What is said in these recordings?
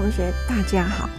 同学大家好。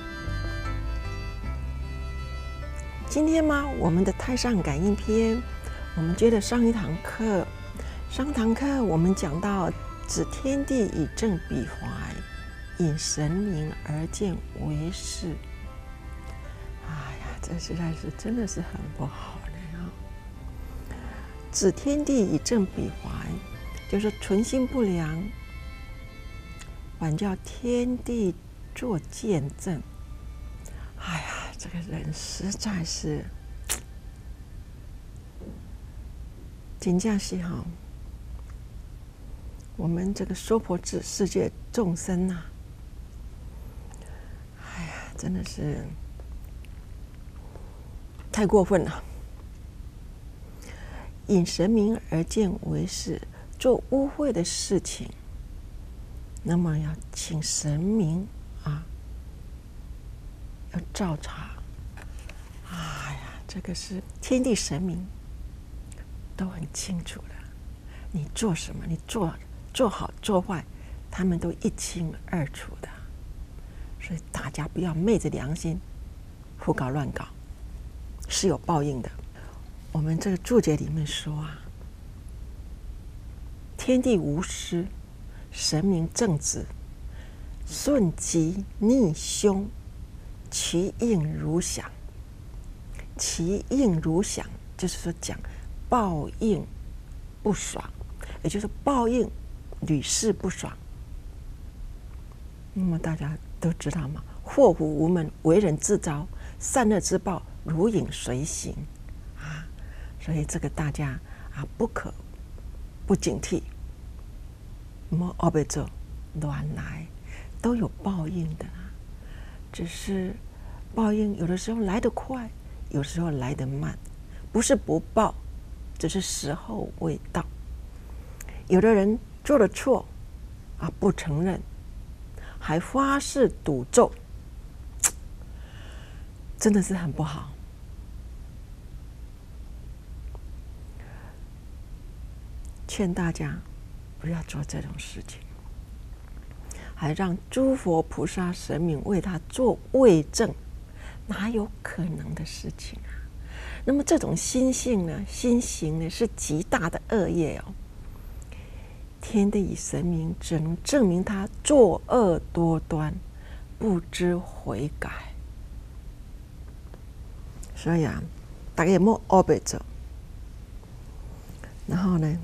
今天吗，我们的太上感应篇，我们接着上一堂课。上堂课我们讲到指天地以正彼怀，引神明而见为是。哎呀，这实在是真的是很不好的啊！指天地以正彼怀，就是存心不良，反叫天地做见证。哎呀，这个人实在是，真正是哈，我们这个娑婆世界众生呐，哎呀，真的是太过分了。引神明而见为是，做污秽的事情，那么要请神明啊，要照查。哎呀，这个是天地神明都很清楚的，你做什么，你做好做坏，他们都一清二楚的。所以大家不要昧着良心胡搞乱搞，是有报应的。我们这个注解里面说啊，天地无私，神明正直，顺吉逆凶，其应如响。其应如响，就是说讲报应不爽，也就是报应屡试不爽。那么大家都知道吗？祸福无门，为人自招，善恶之报如影随形啊！所以这个大家啊，不可不警惕，莫后背做乱来，都有报应的啊。只是报应有的时候来得快，有时候来得慢，不是不报，只是时候未到。有的人做了错啊，不承认，还发誓赌咒，真的是很不好。劝大家不要做这种事情，还让诸佛菩萨神明为他做为证，哪有可能的事情啊？那么这种心性呢，心行呢，是极大的恶业哦。天地神明只能证明他作恶多端，不知悔改。所以啊，大家也莫后背做。然后呢，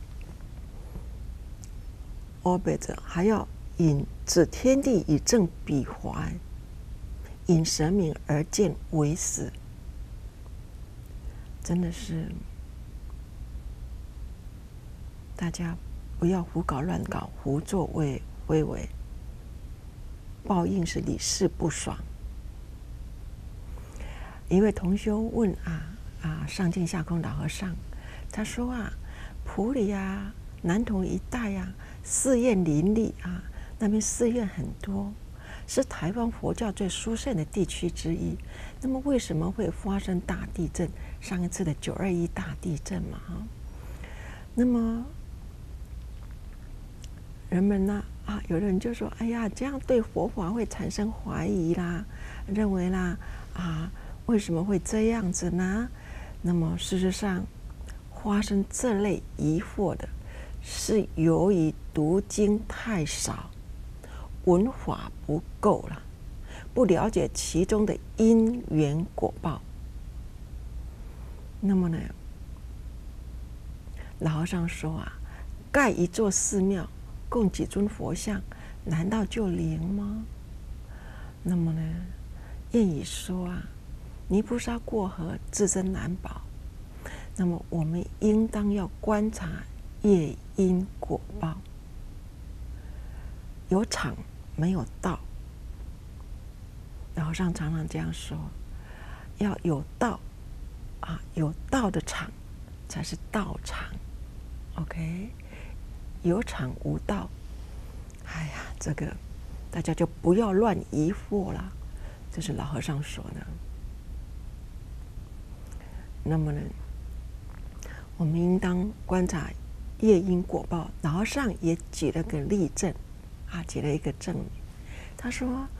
后背做还要指天地以正彼怀，引神明而见为实。真的是，大家不要胡搞乱搞，胡作非为，报应是屡试不爽。一位同修问上进下空老和尚，他说啊，埔里啊、南投一带啊，寺院林立啊，那边寺院很多，是台湾佛教最殊胜的地区之一。那么为什么会发生大地震？上一次的921大地震嘛，那么人们呢有的人就说，哎呀，这样对佛法会产生怀疑啦，认为啦为什么会这样子呢？那么事实上，发生这类疑惑的，是由于读经太少，文法不够了，不了解其中的因缘果报。那么呢，老和尚说啊，盖一座寺庙，供几尊佛像，难道就灵吗？那么呢，谚语说啊，泥菩萨过河，自身难保。那么我们应当要观察业因果报，有场没有道。老和尚常常这样说，要有道有道的场才是道场。OK， 有场无道，哎呀，这个大家就不要乱疑惑了。这是老和尚说的。那么呢，我们应当观察业因果报。老和尚也举了个例证举了一个证明。他说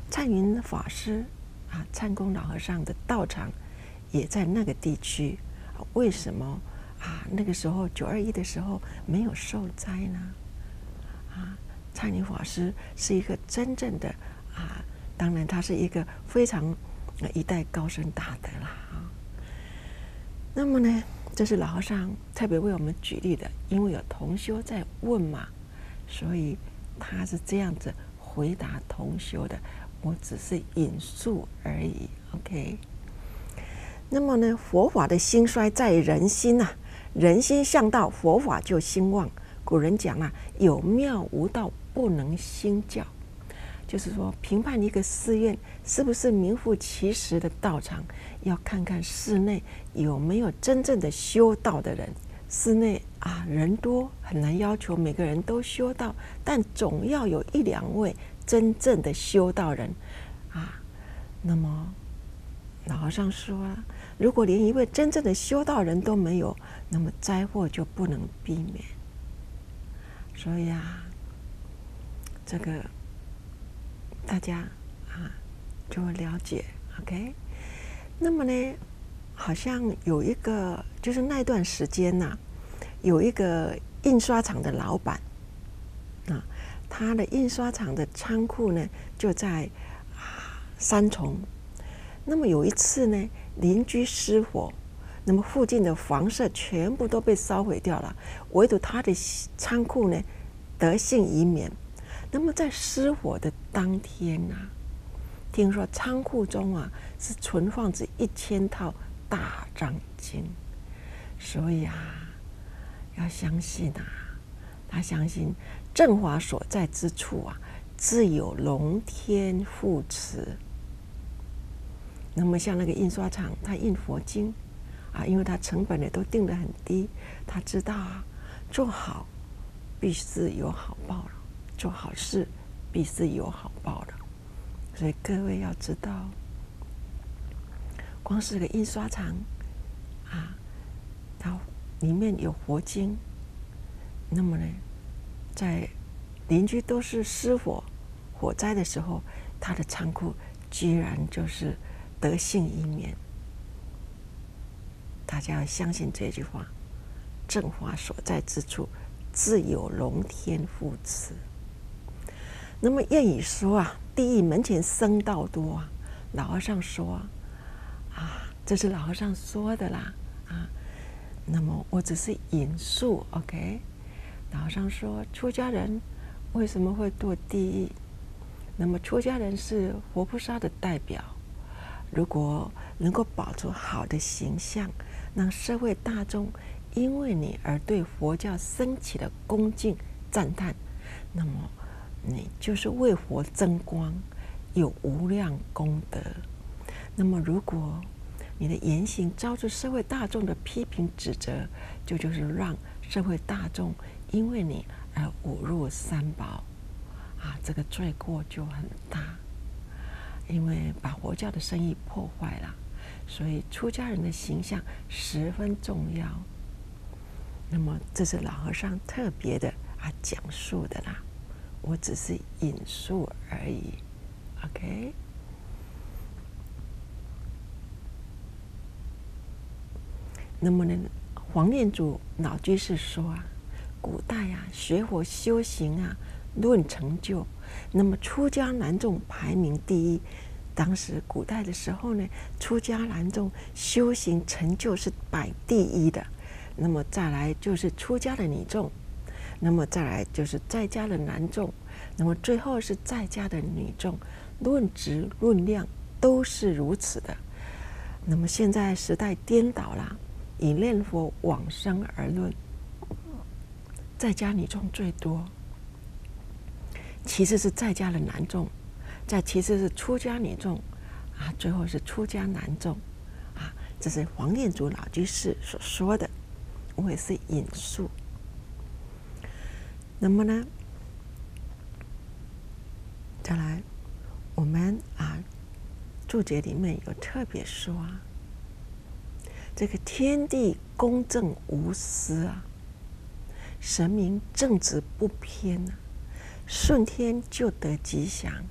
灿云法师灿公老和尚的道场也在那个地区，为什么那个时候921的时候没有受灾呢？灿云法师是一个真正的当然他是一个非常一代高僧大德啦那么呢，这是老和尚特别为我们举例的，因为有同修在问嘛，所以他是这样子回答同修的，我只是引述而已。OK。那么呢，佛法的兴衰在人心人心向道，佛法就兴旺。古人讲有庙无道，不能兴教。就是说，评判一个寺院是不是名副其实的道场，要看看寺内有没有真正的修道的人。寺内人多，很难要求每个人都修道，但总要有1、2位真正的修道人那么老和尚说如果连一位真正的修道人都没有，那么灾祸就不能避免。所以这个大家就会了解 OK。 那么呢，好像有一个就是那段时间有一个印刷厂的老板他的印刷厂的仓库呢就在三重。那么有一次呢，邻居失火，那么附近的房舍全部都被烧毁掉了，唯独他的仓库呢得幸已免。那么在失火的当天听说仓库中是存放着1000套大藏经，所以要相信他相信正法所在之处自有龙天护持。那么像那个印刷厂，他印佛经因为他成本也都定得很低，他知道做好必是有好报了，做好事必是有好报的。所以各位要知道，光是个印刷厂它里面有佛经，那么呢，在邻居都是失火火灾的时候，他的仓库居然就是得幸已免。大家要相信这句话，正法所在之处自有龙天护持。那么谚语说地狱门前僧道多老和尚说这是老和尚说的啦那么我只是引述 OK。 老和尚说，出家人为什么会堕地狱？那么出家人是活菩萨的代表，如果能够保持好的形象，让社会大众因为你而对佛教升起了恭敬赞叹，那么你就是为佛增光，有无量功德。那么如果你的言行遭致社会大众的批评指责，就是让社会大众因为你而侮辱三宝这个罪过就很大，因为把佛教的生意破坏了，所以出家人的形象十分重要。那么这是老和尚特别的讲述的啦，我只是引述而已 OK。 那么呢，黄念祖老居士说古代学佛修行论成就，那么出家男众排名第一。当时古代的时候呢，出家男众修行成就是摆第一的。那么再来就是出家的女众，那么再来就是在家的男众，那么最后是在家的女众。论质论量都是如此的。那么现在时代颠倒了，以念佛往生而论，在家女众最多，其次是在家的男众，再其次是出家女众最后是出家男众这是黄念祖老居士所说的，我也是引述。那么呢，再来我们注解里面有特别说这个天地公正无私神明正直不偏顺天就得吉祥，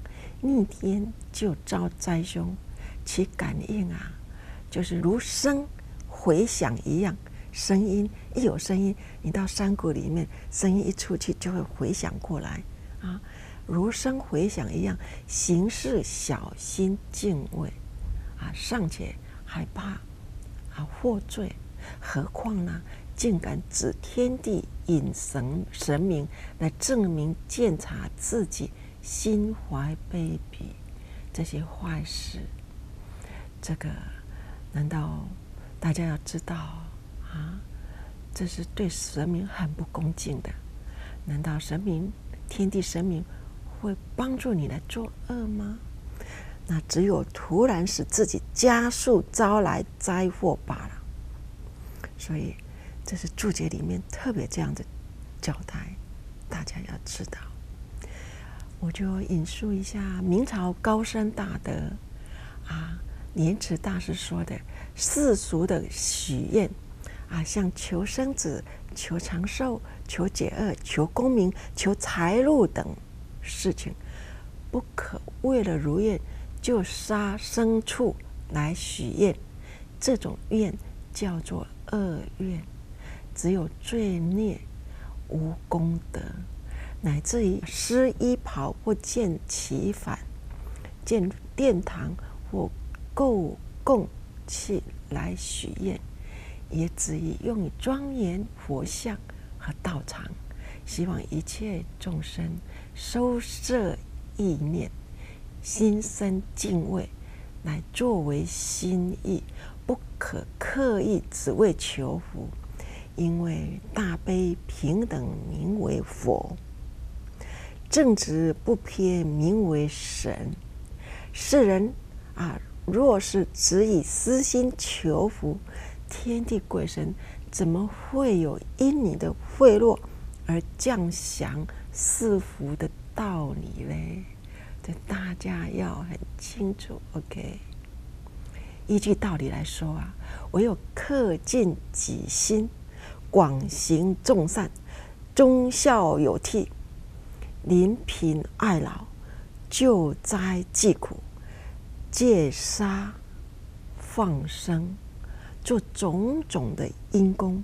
逆天就遭灾凶，其感应啊，就是如声回响一样。声音一有声音，你到山谷里面，声音一出去就会回响过来啊，如声回响一样，行事小心敬畏啊，尚且害怕啊获罪，何况呢，竟敢指天地引神明来证明鉴察自己心怀卑鄙这些坏事。这个难道大家要知道啊？这是对神明很不恭敬的。难道神明、天地神明会帮助你来作恶吗？那只有突然使自己加速招来灾祸罢了。所以这是注解里面特别这样的交代，大家要知道。我就引述一下明朝高僧大德啊，莲池大师说的世俗的许愿啊，像求生子、求长寿、求解厄、求功名、求财路等事情，不可为了如愿就杀牲畜来许愿，这种愿叫做恶愿，只有罪孽无功德，乃至于施衣袍或建旗幡、建殿堂或购供器来许愿，也只以用于庄严佛像和道场，希望一切众生收摄意念，心生敬畏，乃作为心意，不可刻意只为求福，因为大悲平等名为佛，正直不偏名为神。世人啊，若是只以私心求福，天地鬼神怎么会有因你的贿赂而降降赐福的道理嘞？这大家要很清楚。 OK， 依据道理来说啊，唯有恪尽己心，广行众善，忠孝有替，临贫爱老，救灾济苦，戒杀放生，做种种的因功，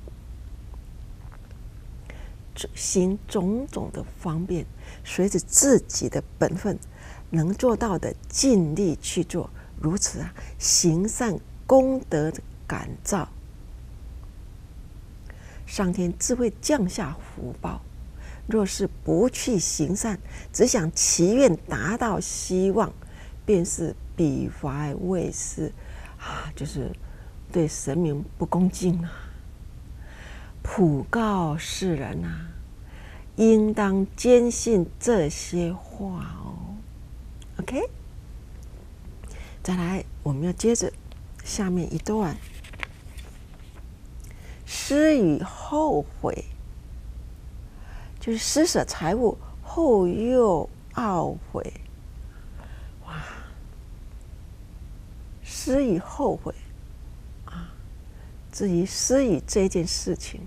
行种种的方便，随着自己的本分能做到的尽力去做，如此啊，行善功德的感召，上天自会降下福报。若是不去行善，只想祈愿达到希望，便是彼怀未施啊，就是对神明不恭敬啊。普告世人啊，应当坚信这些话哦。OK， 再来，我们要接着下面一段，施与后悔，就是施舍财物后又懊悔。哇，施与后悔啊！至于施与这件事情，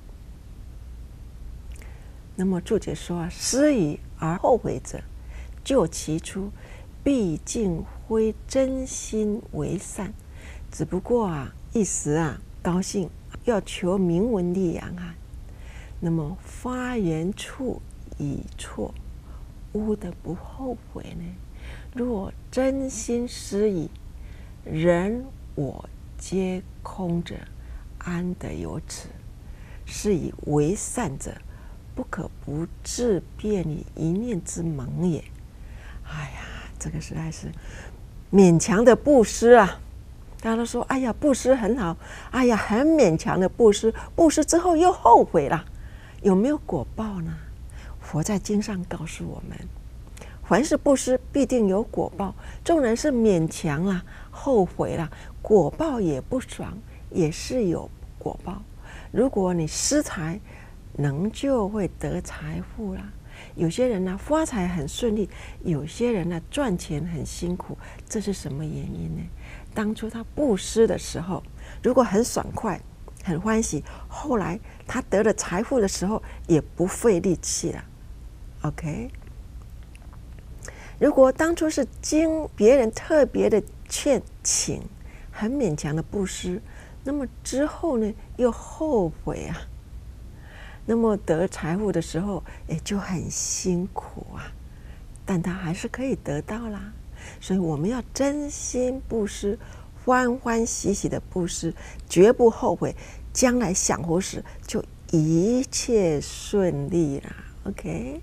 那么注解说啊，施与而后悔者，就其初，毕竟非真心为善，只不过啊一时啊高兴，要求名闻利养啊。那么发源处已错，吾得不后悔呢？若真心施以，人我皆空者，安得有此？是以为善者，不可不自便于一念之萌也。哎呀，这个实在是勉强的布施啊！大家都说，哎呀，布施很好，哎呀，很勉强的布施，布施之后又后悔了，有没有果报呢？佛在经上告诉我们，凡是布施必定有果报，纵然是勉强啦、后悔啦，果报也不爽，也是有果报。如果你施财，能就会得财富啦。有些人呢发财很顺利，有些人呢赚钱很辛苦，这是什么原因呢？当初他布施的时候，如果很爽快、很欢喜，后来他得了财富的时候，也不费力气了。OK， 如果当初是经别人特别的劝请，很勉强的布施，那么之后呢又后悔啊，那么得财富的时候也就很辛苦啊，但他还是可以得到啦。所以我们要真心布施，欢欢喜喜的布施，绝不后悔，将来享福时就一切顺利啦。 OK，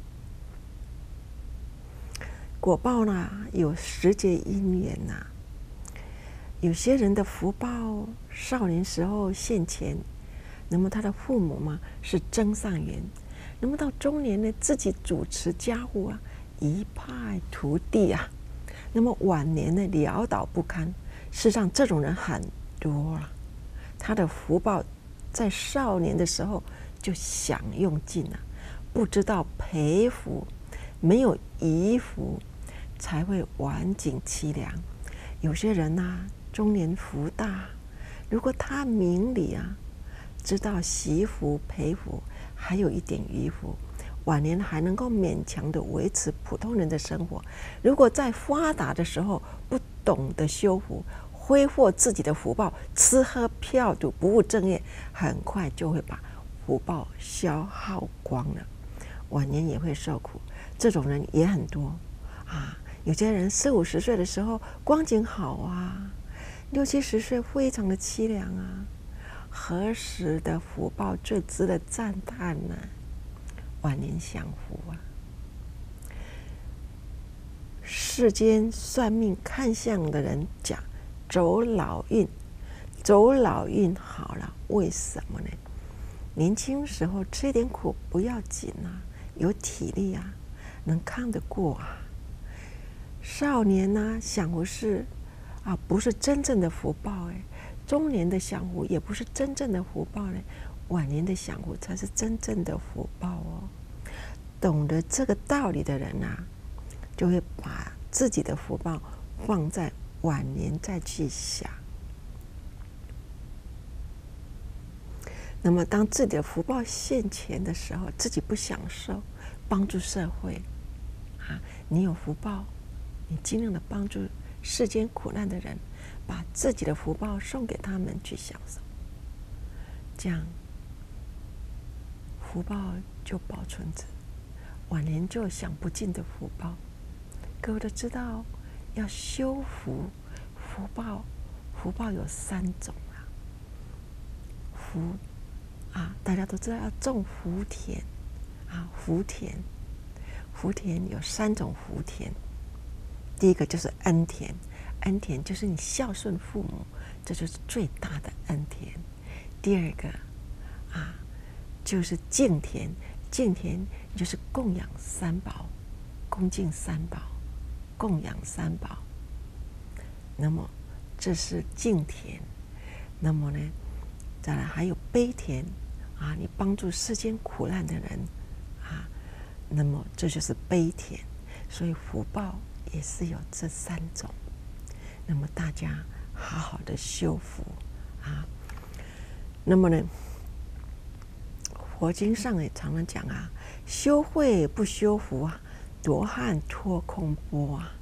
果报呢有时节因缘呐，有些人的福报少年时候现前，那么他的父母嘛是增上缘，那么到中年呢自己主持家务啊，一派徒弟啊，那么晚年呢潦倒不堪。事实上这种人很多了，他的福报在少年的时候就享用尽了，不知道培福，没有遗福，才会晚景凄凉。有些人啊中年福大，如果他明理啊，知道惜福培福，还有一点余福，晚年还能够勉强的维持普通人的生活。如果在发达的时候不懂得修福，挥霍自己的福报，吃喝嫖赌，不务正业，很快就会把福报消耗光了，晚年也会受苦。这种人也很多啊。有些人40、50岁的时候光景好啊，60、70岁非常的凄凉啊，何时的福报最值得赞叹呢？晚年享福啊！世间算命看相的人讲走老运，走老运好了，为什么呢？年轻时候吃一点苦不要紧啊，有体力啊，能扛得过啊。少年呢享福是啊，不是真正的福报哎。中年的享福也不是真正的福报嘞，晚年的享福才是真正的福报哦。懂得这个道理的人啊，就会把自己的福报放在晚年再去想。那么当自己的福报现前的时候，自己不享受，帮助社会啊，你有福报，你尽量的帮助世间苦难的人，把自己的福报送给他们去享受，这样福报就保存着，晚年就有享不尽的福报。各位都知道，要修福，福报有3种啊。福啊，大家都知道要种福田啊，福田有3种福田。第一个就是恩田，恩田就是你孝顺父母，这就是最大的恩田。第二个啊，就是敬田，敬田就是供养3宝，恭敬3宝，供养3宝。那么这是敬田。那么呢，再来还有悲田啊，你帮助世间苦难的人啊，那么这就是悲田。所以福报也是有这3种。那么大家好好的修福啊。那么呢，佛经上也常常讲啊，修慧不修福啊，夺汉脱空钵啊。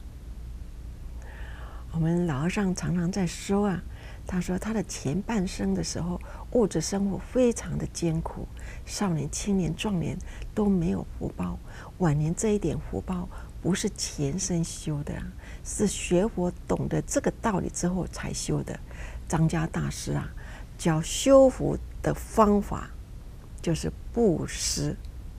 我们老和尚常常在说啊，他说他的前半生的时候，物质生活非常的艰苦，少年、青年、壮年都没有福报，晚年这一点福报不是前生修的啊，是学佛懂得这个道理之后才修的。张家大师啊，教修福的方法就是布施。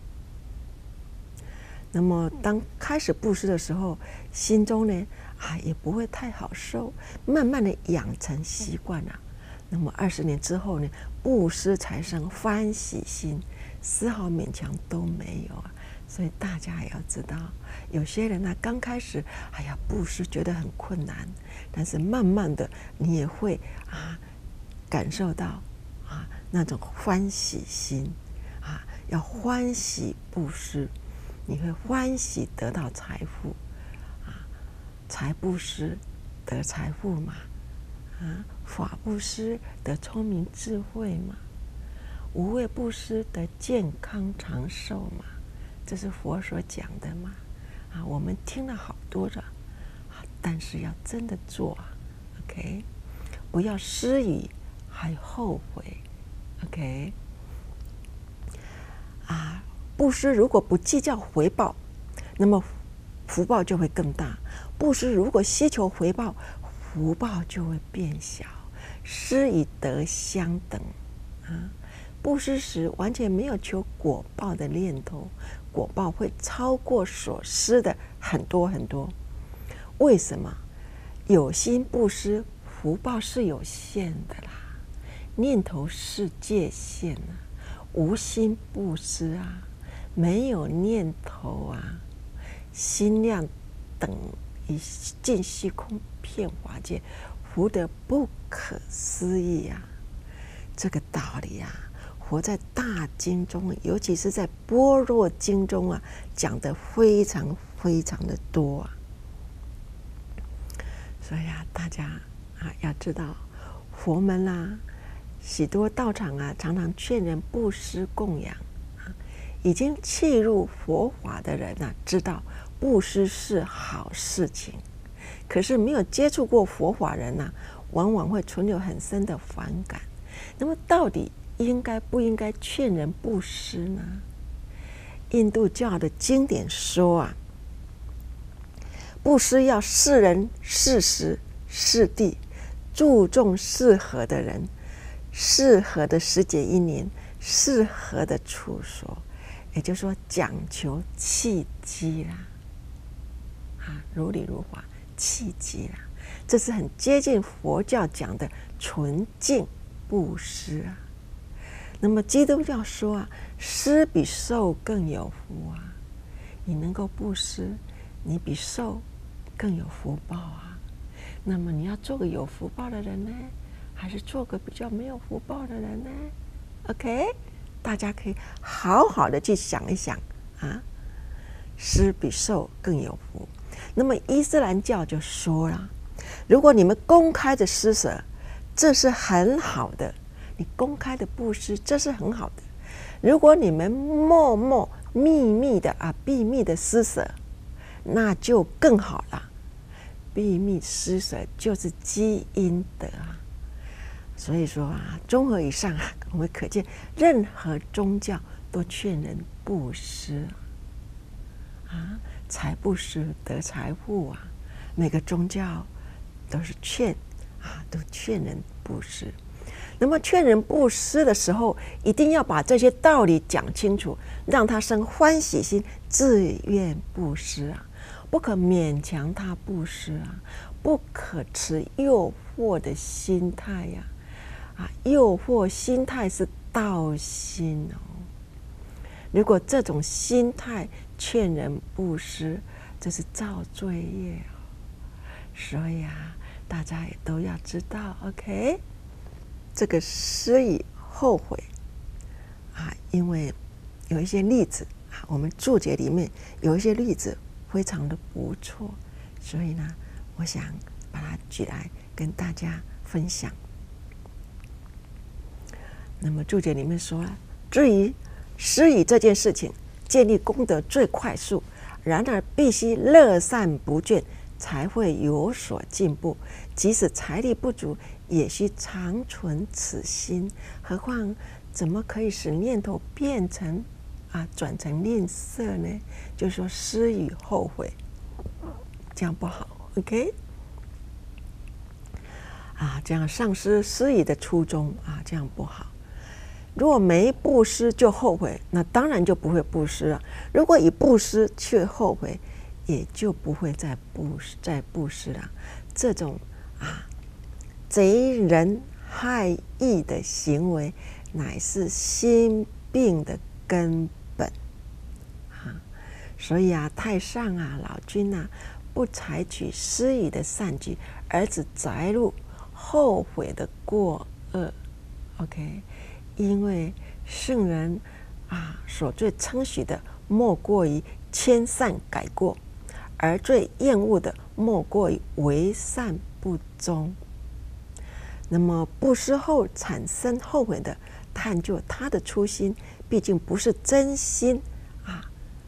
那么当开始布施的时候，心中呢也不会太好受，慢慢的养成习惯了。那么20年之后呢，布施才生欢喜心，丝毫勉强都没有啊。所以大家也要知道，有些人呢刚开始布施觉得很困难，但是慢慢的你也会感受到那种欢喜心要欢喜布施，你会欢喜得到财富财布施得财富嘛法布施得聪明智慧嘛，无畏布施得健康长寿嘛，这是佛所讲的嘛我们听了好多了，但是要真的做，OK， 不要施予还后悔，OK， 布施如果不计较回报，那么福报就会更大；布施如果希求回报，福报就会变小。施与得相等布施时完全没有求果报的念头，果报会超过所施的很多很多。为什么？有心布施，福报是有限的啦，念头是界限无心布施没有念头心量等于尽虚空遍法界，福德不可思议这个道理活在大经中，尤其是在般若经中讲得非常非常的多所以大家要知道，佛门许多道场常常劝人布施供养已经契入佛法的人知道布施是好事情，可是没有接触过佛法人往往会存有很深的反感。那么到底应该不应该劝人布施呢？印度教的经典说布施要是人是时是地，注重适合的人，适合的时节一年，适合的处所，也就是说讲求契机如理如法，契机这是很接近佛教讲的纯净布施那么基督教说施比受更有福你能够布施，你比受更有福报那么你要做个有福报的人呢，还是做个比较没有福报的人呢 ？OK， 大家可以好好的去想一想施比受更有福。那么伊斯兰教就说了，如果你们公开的施舍，这是很好的，你公开的布施，这是很好的。如果你们默默秘密的秘密的施舍，那就更好了。秘密施舍就是积阴德所以说综合以上我们可见，任何宗教都劝人布施财布施得财富每个宗教都是劝都劝人布施。那么劝人布施的时候，一定要把这些道理讲清楚，让他生欢喜心，自愿布施不可勉强他布施不可持诱惑的心态诱惑心态是盗心如果这种心态劝人布施，这是造罪业所以大家也都要知道 OK， 这个施以后悔因为有一些例子我们注解里面有一些例子非常的不错，所以呢我想把它举来跟大家分享。那么注解里面说至于施以这件事情建立功德最快速，然而必须乐善不倦，才会有所进步。即使财力不足，也需常存此心。何况怎么可以使念头变成转成吝啬呢？就是说施与后悔，这样不好。OK， 这样丧失施以的初衷这样不好。如果没布施就后悔，那当然就不会布施了。如果以布施却后悔，也就不会再布施了。这种贼人害义的行为，乃是心病的根本所以太上老君不采取施以的善举，而只摘录后悔的过恶。OK。因为圣人所最称许的莫过于迁善改过，而最厌恶的莫过于为善不忠。那么布施后产生后悔的，探究他的初心，毕竟不是真心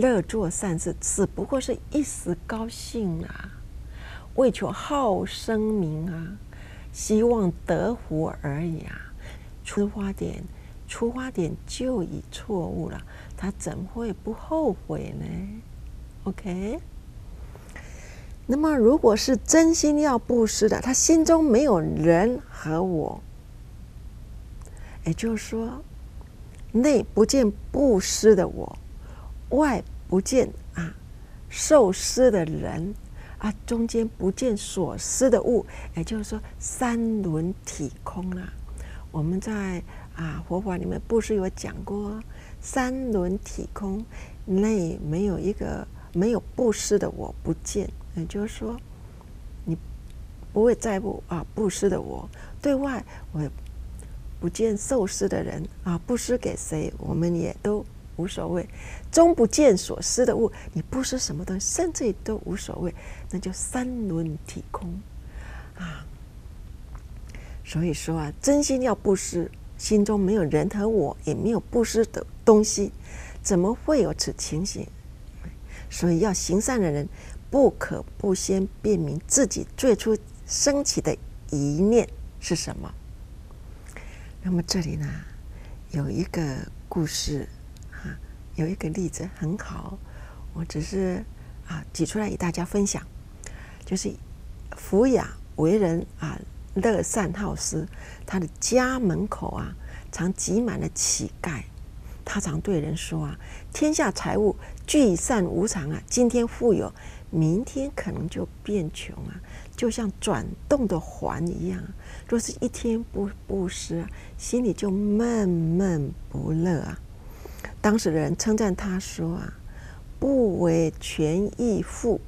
乐做善事，只不过是一时高兴啊，为求好声名啊，希望得福而已啊。出发点就已错误了，他怎会不后悔呢 ？OK。那么，如果是真心要布施的，他心中没有人和我，也就是说，内不见布施的我，外不见受施的人中间不见所施的物，也就是说三轮体空啊。我们在佛法里面布施有讲过，三轮体空，内没有布施的我不见。也就是说，你不会在乎布施的我，对外我不见受施的人布施给谁，我们也都无所谓。终不见所施的物，你布施什么东西，甚至于都无所谓，那就三轮体空所以说真心要布施，心中没有人和我，也没有布施的东西，怎么会有此情形？所以要行善的人，不可不先辨明自己最初升起的一念是什么。那么这里呢，有一个故事有一个例子很好，我只是举出来与大家分享，就是福雅为人乐善好施，他的家门口常挤满了乞丐。他常对人说天下财物聚散无常今天富有，明天可能就变穷就像转动的环一样若是一天不布施心里就闷闷不乐当时的人称赞他说不为权益富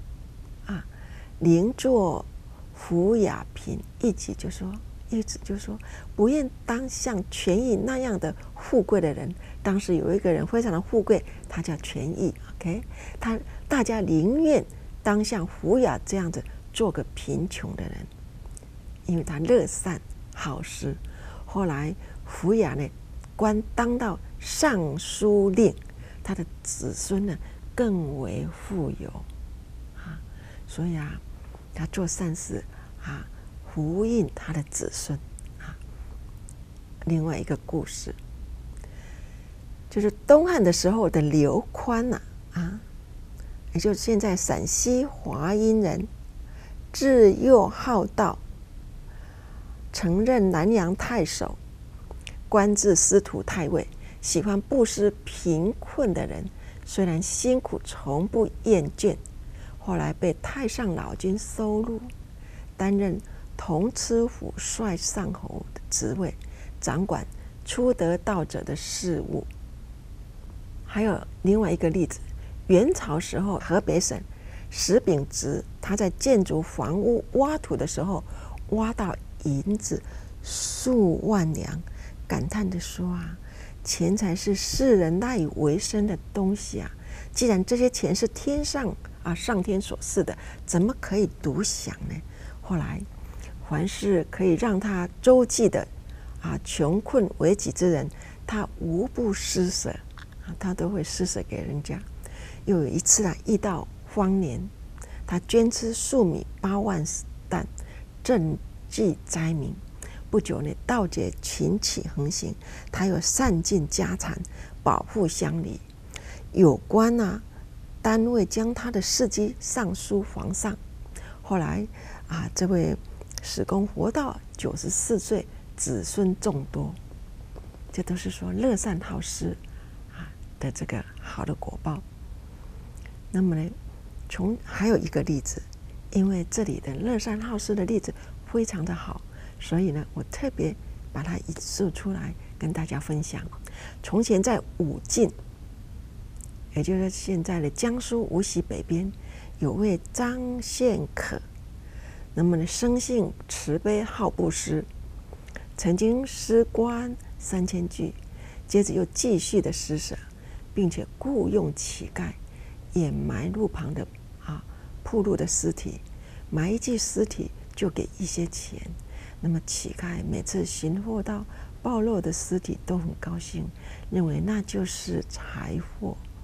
宁做福雅贫，意思就说不愿当像权益那样的富贵的人。当时有一个人非常的富贵，他叫权益 OK， 大家宁愿当像福雅这样子做个贫穷的人，因为他乐善好施。后来福雅呢官当到尚书令，他的子孙呢更为富有所以他做善事福荫他的子孙另外一个故事，就是东汉的时候的刘宽也就是现在陕西华阴人，自幼好道，曾任南阳太守，官至司徒太尉，喜欢布施贫困的人，虽然辛苦从不厌倦。后来被太上老君收录，担任同知府帅上侯的职位，掌管初得道者的事务。还有另外一个例子，元朝时候河北省石秉直，他在建筑房屋挖土的时候，挖到银子数万两，感叹地说钱财是世人赖以为生的东西既然这些钱是天上上天所赐的，怎么可以独享呢？后来凡是可以让他周济的穷困危急之人，他无不施舍他都会施舍给人家。又有一次遇到荒年，他捐资粟米8万担，赈济灾民。不久呢，盗贼群起横行，他又散尽家产，保护乡里。有关单位将他的事迹上书皇上。后来这位史公活到94岁，子孙众多。这都是说乐善好施的这个好的果报。那么呢，还有一个例子，因为这里的乐善好施的例子非常的好，所以呢，我特别把它引述出来跟大家分享。从前在武进，也就是现在的江苏无锡北边，有位张献可，那么呢，生性慈悲好布施，曾经施官3000具，接着又继续的施舍，并且雇用乞丐掩埋路旁的铺路的尸体，埋一具尸体就给一些钱。那么乞丐每次寻获到暴露的尸体都很高兴，认为那就是财货，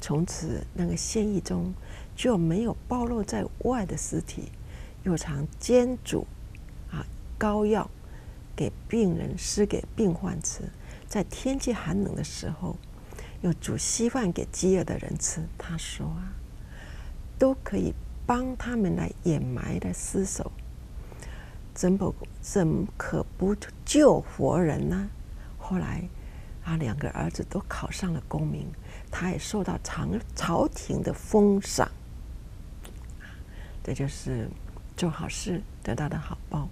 从此那个献役中就没有暴露在外的尸体，又常煎煮膏药给病人施给病患吃，在天气寒冷的时候，又煮稀饭给饥饿的人吃。他说都可以帮他们来掩埋的尸首，怎可不救活人呢？后来2个儿子都考上了功名，他也受到朝廷的封赏。这就是做好事得到的好报。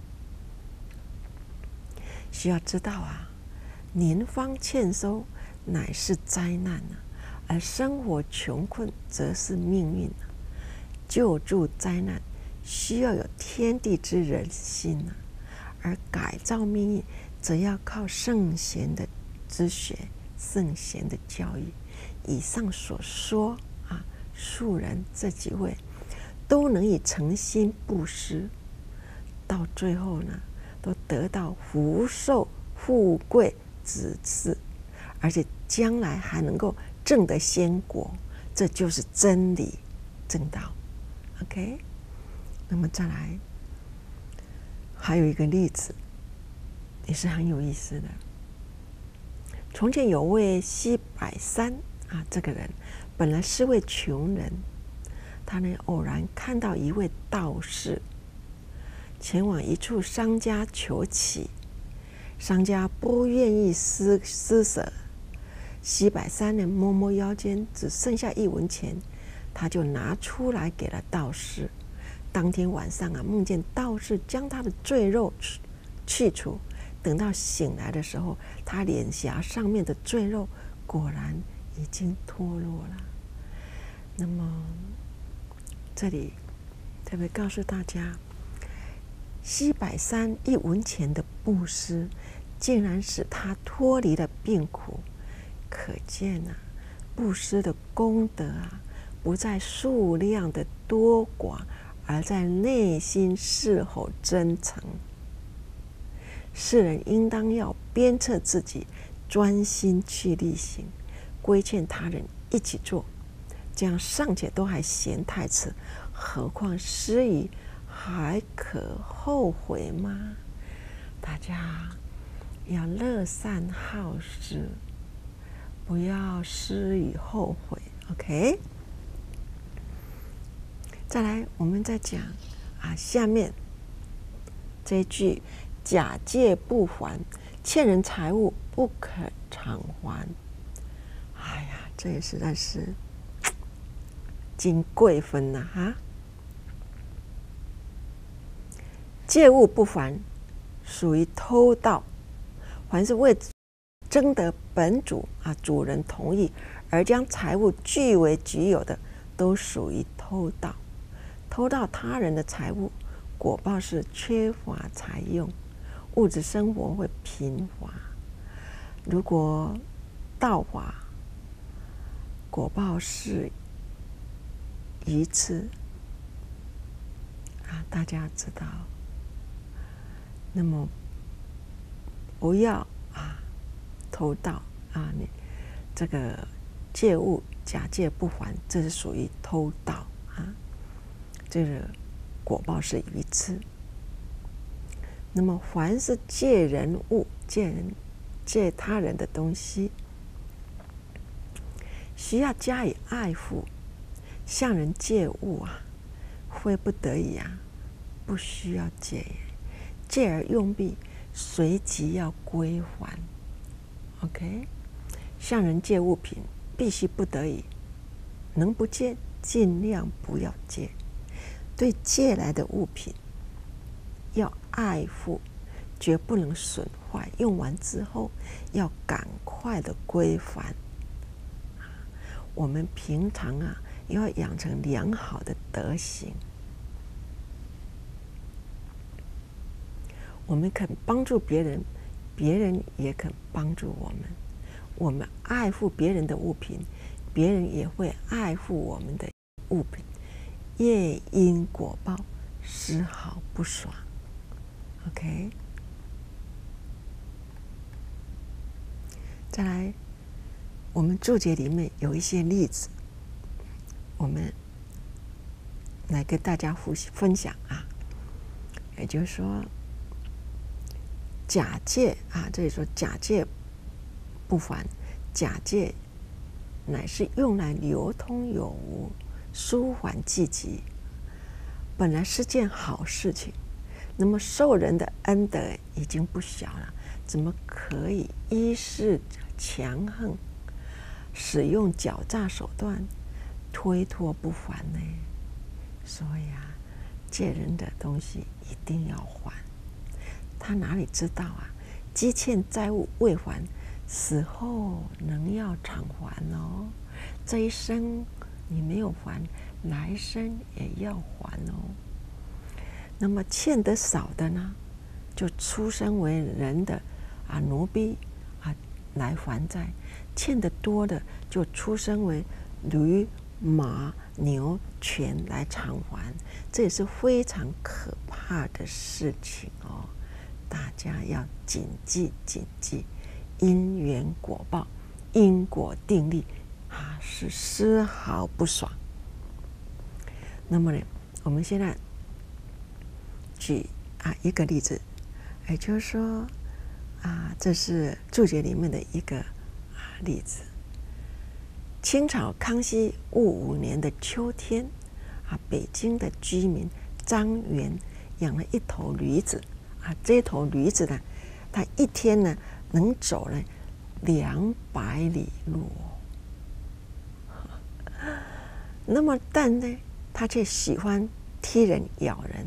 需要知道年方欠收乃是灾难而生活穷困则是命运救助灾难需要有天地之人心而改造命运则要靠圣贤的之学、圣贤的教育。以上所说庶人这几位都能以诚心布施，到最后呢，都得到福寿、富贵、子嗣，而且将来还能够证得仙果，这就是真理正道。OK， 那么再来，还有一个例子，也是很有意思的。从前有位西柏山这个人本来是位穷人，他呢偶然看到一位道士前往一处商家求乞，商家不愿意施舍，西柏山呢摸摸腰间，只剩下1文钱，他就拿出来给了道士。当天晚上梦见道士将他的赘肉去除，等到醒来的时候，他脸颊上面的赘肉果然已经脱落了。那么这里特别告诉大家，西柏山1文钱的布施竟然使他脱离了病苦，可见布施的功德不在数量的多寡，而在内心是否真诚。世人应当要鞭策自己，专心去力行，规劝他人一起做，这样尚且都还嫌太迟，何况施予还可后悔吗？大家要乐善好施，不要施予后悔。 OK， 再来我们再讲下面这一句：假借不还，欠人财物不肯偿还。哎呀，这也实在是金贵分借物不还属于偷盗，还是为征得本主主人同意而将财物据为己有的，都属于偷盗。偷盗他人的财物，果报是缺乏财用，物质生活会贫乏。如果盗伐，果报是愚痴大家知道。那么不要偷盗你这个借物假借不还，这是属于偷盗这个果报是愚痴。那么凡是借人物、借他人的东西，需要加以爱护。向人借物非不得已不需要借，借而用毕，随即要归还。OK， 向人借物品必须不得已，能不借尽量不要借。对借来的物品要爱护，绝不能损坏，用完之后要赶快的归还。我们平常要养成良好的德行，我们肯帮助别人，别人也肯帮助我们。我们爱护别人的物品，别人也会爱护我们的物品。业因果报，丝毫不爽。OK， 再来，我们注解里面有一些例子我们来跟大家分享啊，也就是说，假借啊，这里说假借不凡，假借乃是用来流通有无、舒缓寂寂，本来是件好事情。那么受人的恩德已经不小了，怎么可以依势强横，使用狡诈手段，推脱不还呢？所以啊，借人的东西一定要还。他哪里知道啊？积欠债务未还，死后能要偿还哦。这一生你没有还，来生也要还哦。那么欠得少的呢，就出生为人的奴婢来还债；欠得多的就出生为驴、马、牛、犬来偿还。这也是非常可怕的事情哦。大家要谨记谨记，因缘果报，因果定律是丝毫不爽。那么呢，我们现在举一个例子，也就是说这是注解里面的一个例子。清朝康熙戊午年的秋天北京的居民张元养了一头驴子这头驴子呢，它一天呢能走了200里路那么但呢，它却喜欢踢人咬人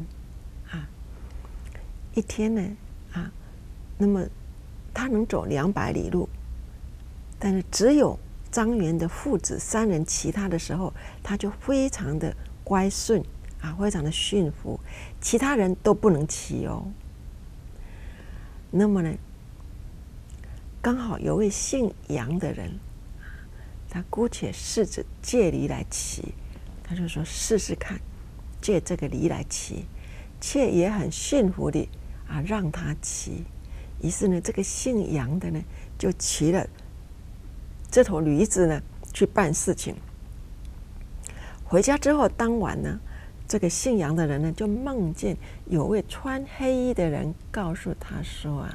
一天呢那么他能走200里路，但是只有张元的父子3人骑他的时候，他就非常的乖顺非常的驯服，其他人都不能骑哦。那么呢，刚好有位姓杨的人，他姑且试着借驴来骑，他就说试试看，借这个驴来骑，却也很驯服的让他骑。于是呢，这个姓杨的呢，就骑了这头驴子呢去办事情。回家之后，当晚呢，这个姓杨的人呢，就梦见有位穿黑衣的人告诉他说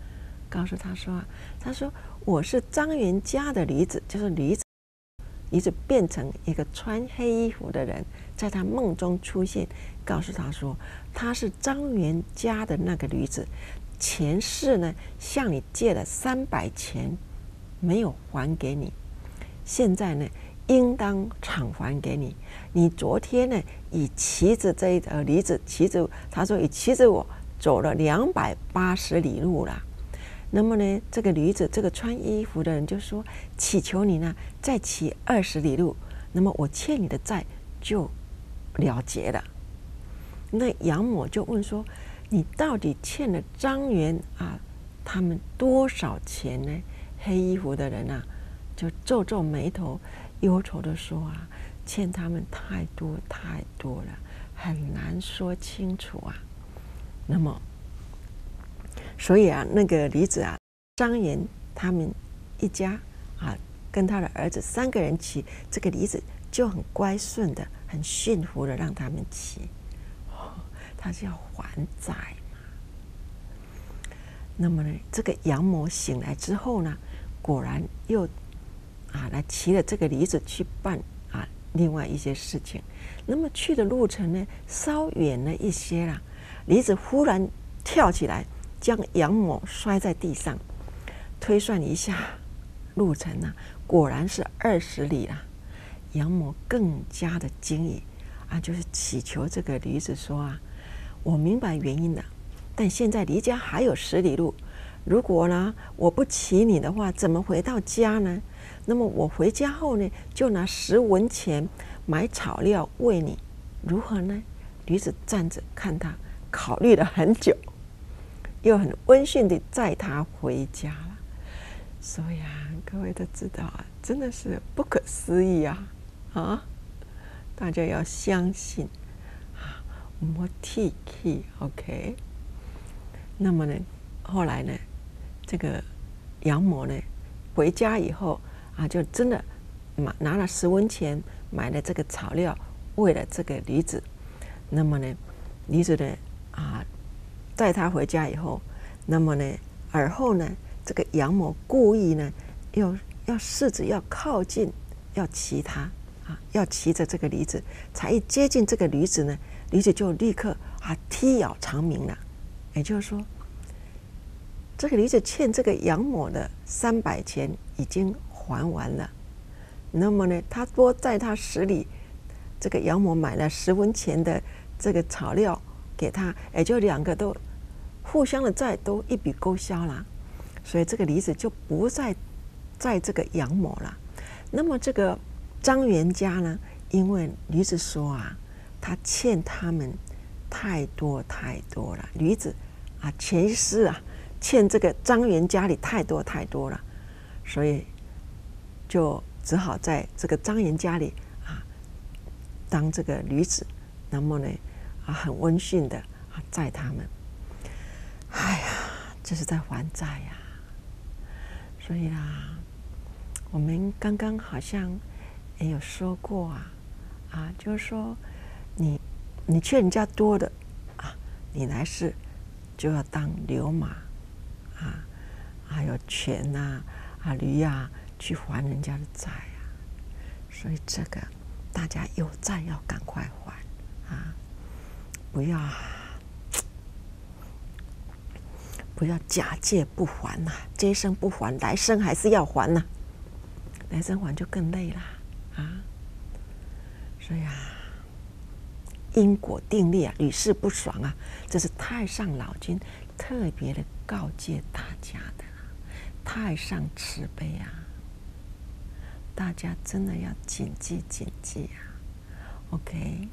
他说我是张元家的驴子，就是驴子变成一个穿黑衣服的人，在他梦中出现，告诉他说他是张元家的那个驴子，前世呢向你借了300钱，没有还给你，现在呢应当偿还给你。你昨天呢以骑着这一头驴子，他说骑着我走了280里路了。那么呢，这个驴子，这个穿衣服的人就说：“祈求你呢，再骑20里路，那么我欠你的债就了结了。”那杨某就问说：“你到底欠了张元他们多少钱呢？”黑衣服的人就皱皱眉头，忧愁的说：“欠他们太多太多了，很难说清楚啊。”那么。所以那个驴子张元他们一家跟他的儿子3个人骑，这个驴子就很乖顺的、很驯服的让他们骑。他是要还债嘛。那么呢，这个杨某醒来之后呢，果然又来骑了这个驴子去办另外一些事情。那么去的路程呢，稍远了一些啦，驴子忽然跳起来，将杨某摔在地上，推算一下路程果然是20里啦。杨某更加的惊异就是祈求这个驴子说我明白原因了，但现在离家还有10里路，如果呢我不骑你的话，怎么回到家呢？那么我回家后呢，就拿10文钱买草料喂你，如何呢？驴子站着看他，考虑了很久，又很温驯地载他回家了。所以各位都知道真的是不可思议大家要相信莫替气 OK。 那么呢，后来呢，这个杨某呢回家以后就真的拿了10文钱买了这个草料喂了这个驴子。那么呢，驴子呢带他回家以后，那么呢，而后呢，这个养母故意呢，要试着要靠近，要骑它要骑着这个驴子，才一接近这个驴子呢，驴子就立刻踢咬长鸣了。也就是说，这个驴子欠这个养母的300钱已经还完了。那么呢，他多在他10里，这个养母买了10文钱的这个草料给他，也就2个都互相的债都一笔勾销了。所以这个驴子就不再在这个养母了。那么这个张元家呢，因为驴子说他欠他们太多了，驴子前世欠这个张元家里太多了，所以就只好在这个张元家里当这个驴子，那么呢很温驯的载他们。哎呀，这是在还债呀。所以我们刚刚好像也有说过就是说你欠人家多的你来世就要当流马还有犬驴去还人家的债所以这个大家有债要赶快还不要假借不还这一生不还，来生还是要还来生还就更累了所以因果定律屡试不爽这是太上老君特别的告诫大家的太上慈悲大家真的要谨记OK。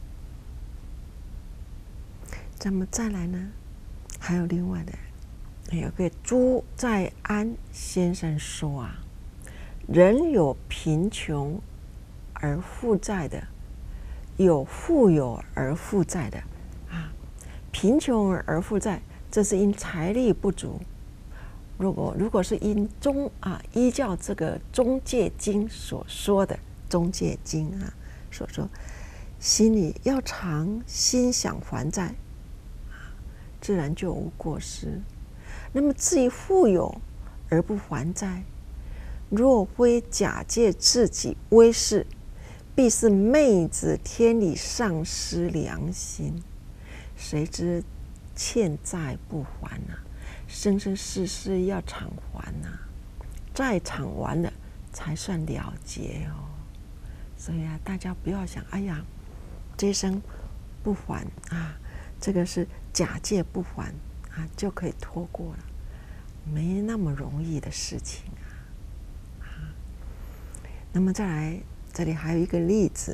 咱们再来呢，还有另外的，有个朱在安先生说人有贫穷而负债的，有富有而负债的贫穷而负债，这是因财力不足。如果是因依照这个中戒经所说的中戒经所说，心里要常心想还债自然就无过失。那么至于富有而不还债，若非假借自己威势，必是昧子天理，丧失良心。谁知欠债不还生生世世要偿还债偿完了才算了结所以大家不要想哎呀这一生不还这个是假借不还就可以拖过了，没那么容易的事情那么再来，这里还有一个例子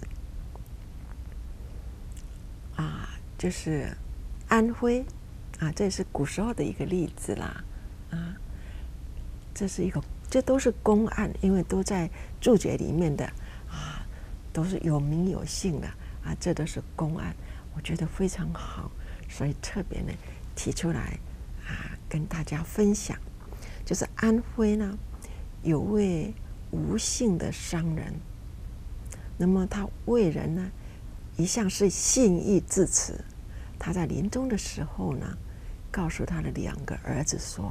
就是安徽这是古时候的一个例子啦这都是公案，因为都在注解里面的都是有名有姓的这都是公案，我觉得非常好，所以特别呢提出来跟大家分享。就是安徽呢有位吴姓的商人，那么他为人呢一向是信义至此。他在临终的时候呢，告诉他的2个儿子说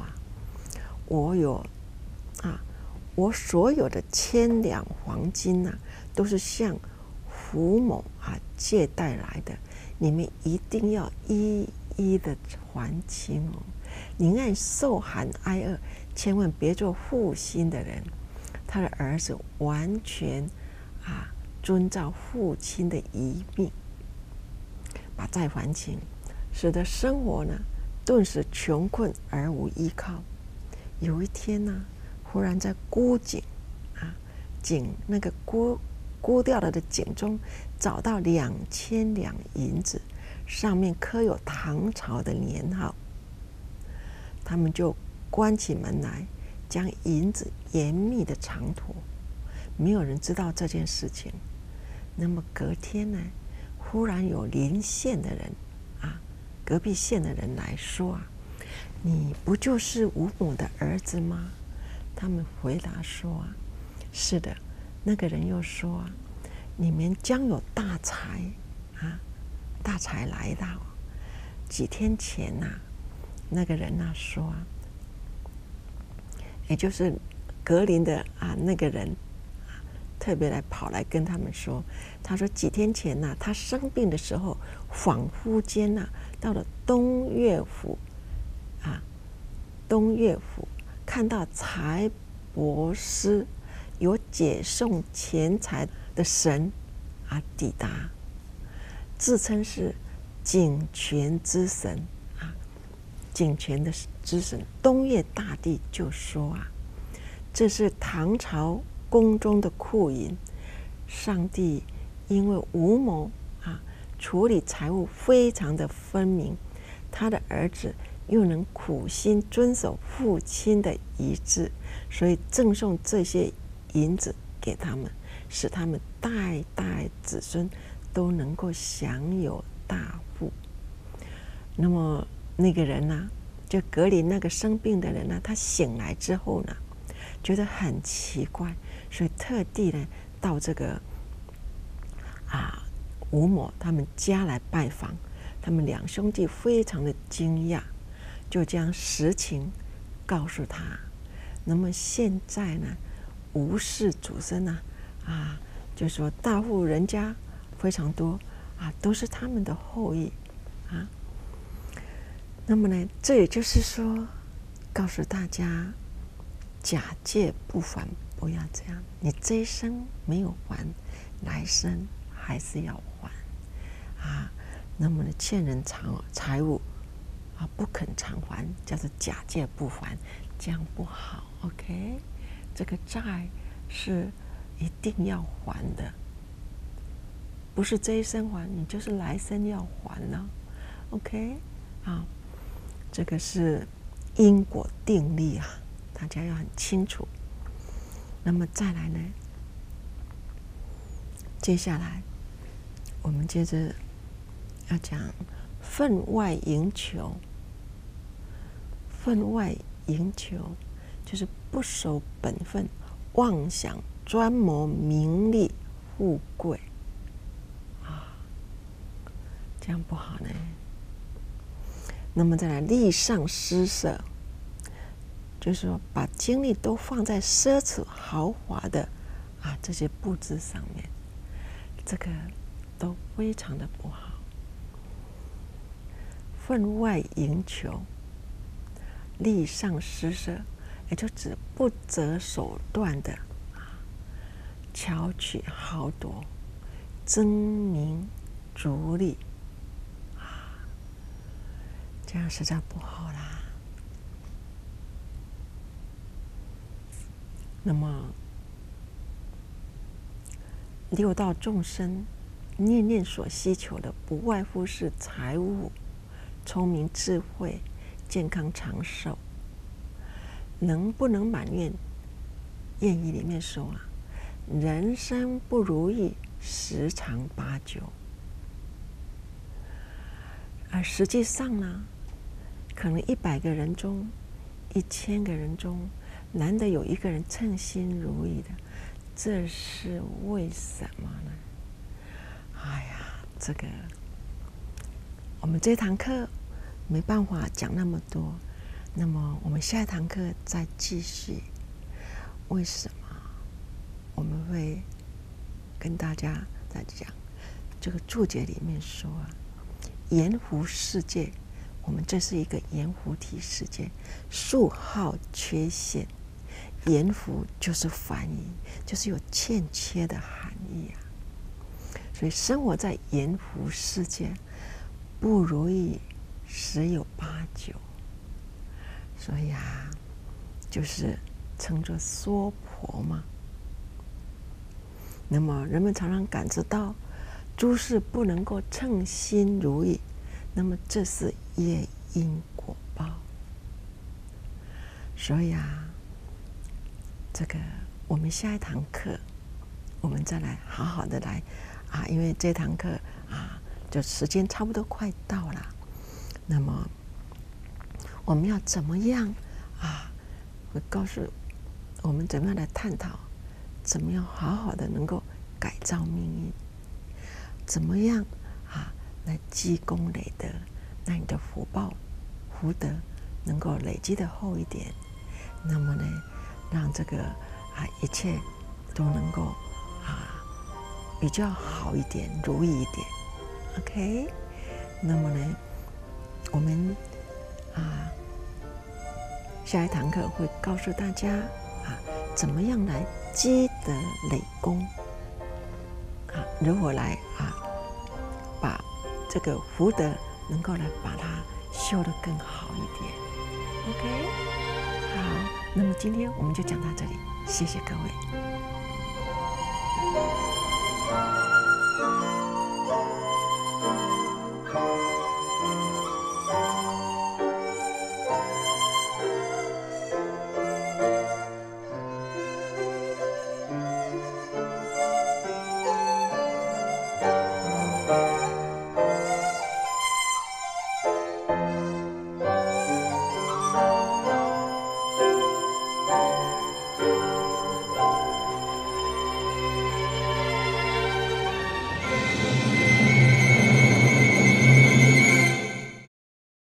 我所有的1000两黄金都是向胡某借贷来的，你们一定要一一的还清宁愿受寒挨饿，千万别做负心的人。他的儿子完全遵照父亲的遗命，把债还清，使得生活呢顿时穷困而无依靠。有一天呢，忽然在孤井那个孤掉了的井中找到2000两银子，上面刻有唐朝的年号。他们就关起门来，将银子严密的藏妥，没有人知道这件事情。那么隔天呢，忽然有邻县的人隔壁县的人来说你不就是吴某的儿子吗？他们回答说是的。那个人又说你们将有大财啊，大财来到。几天前那个人说也就是格林的那个人特别跑来跟他们说，他说几天前他生病的时候，恍惚间到了东岳府看到财帛司有解送钱财的神抵达，自称是井泉之神井泉的之神。东岳大帝就说这是唐朝宫中的库银，上帝因为吴某处理财务非常的分明，他的儿子又能苦心遵守父亲的遗志，所以赠送这些银子给他们，使他们代代子孙都能够享有大富。那么那个人就格林那个生病的人他醒来之后觉得很奇怪，所以特地到这个吴某他们家来拜访。他们两兄弟非常的惊讶，就将实情告诉他。那么现在吴氏祖孙就说大户人家非常多都是他们的后裔那么这也就是说告诉大家，假借不还，不要这样。你这一生没有还，来生还是要还那么欠人财物不肯偿还，叫做假借不还，这样不好。OK， 这个债是一定要还的，不是这一生还，你就是来生要还了。OK， 这个是因果定律大家要很清楚。那么再来接下来我们接着要讲分外营求。分外营求就是不守本分，妄想专谋名利富贵这样不好那么再来利上施舍，就是说把精力都放在奢侈豪华的这些布置上面，这个都非常的不好。分外营求，利上施舍，也就指不择手段的巧取豪夺，争名逐利这样实在不好啦。那么六道众生念念所希求的，不外乎是财物、聪明智慧、健康长寿。能不能满愿？谚语里面说人生不如意，十常八九。而实际上可能100个人中、1000个人中，难得有一个人称心如意的，这是为什么呢？这个我们这堂课没办法讲那么多，那么我们下一堂课再继续。为什么我们会跟大家在讲这个注解里面说盐湖世界，我们这是一个盐湖体世界，数号缺陷。盐湖就是反义，就是有欠缺的含义所以生活在盐湖世界，不如意十有八九。所以就是称作娑婆嘛。那么人们常常感知到诸事不能够称心如意，那么这是业因果报。所以这个我们下一堂课我们再来好好的来因为这堂课就时间差不多快到了，那么我们要怎么样会告诉我们怎么样来探讨，怎么样好好的能够改造命运？怎么样来积功累德，让你的福报、福德能够累积的厚一点？那么呢，让这个一切都能够比较好一点，如意一点。OK， 那么呢，我们下一堂课会告诉大家怎么样来积德累功如何来把这个福德能够来把它修得更好一点。OK， 好，那么今天我们就讲到这里，谢谢各位。